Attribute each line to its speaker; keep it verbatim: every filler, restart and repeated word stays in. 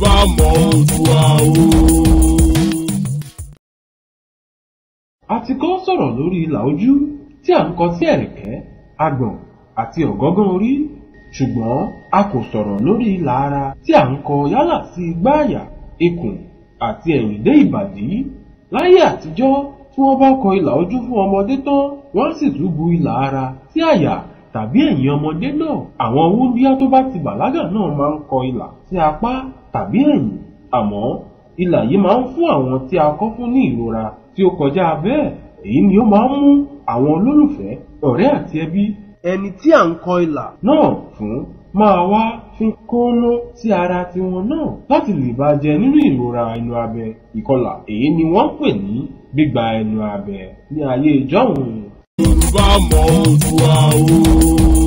Speaker 1: Yorùbá mọ Oòduà o.
Speaker 2: A ti kọ́ sọ̀rọ̀ lórí ìlà ojú tí à ń kọ sí ẹ̀rẹ̀kẹ́, àgbọ̀n àti ọ̀gọ́gán orí, ṣùgbọ́n a kò sọ̀rọ̀ lórí ìlà ara tí à ń kọ yálà sí igbá àyà, ikùn àti ẹ̀yìn dé ìbàdí. Láyé àtijọ́ tí wọ́n bá kọ ìlà ojú fún ọmọdé tán, wọ́n sì tún bu ìlà ara sí àyà tàbí ẹ̀yìn ọmọdé náà. Àwọn wúndíá tó bá ti bàlágà náà máa ń kọ ìlà sí apá tàbí ẹ̀yìn, àmọ́ ìlà yìí máa ń fún àwọn tí a kọ́ fún ní ìrora tí ó kọjá bẹ́ẹ̀. Èyí ni ó máa ń mú àwọn olólùfẹ́, ọ̀rẹ́ àti ẹbí ẹni tí à ń kọ ìlà náà fún máa wá fi kóónú sí ara tiwọn náà láti lè bá jẹ nínú ìrora ẹnu abẹ ìkọlà. Èyí ni wọ́n pè ní gbígba ẹnu abẹ ní ayé ìjọ́un.
Speaker 1: Yorùbá mọ Oòduà o.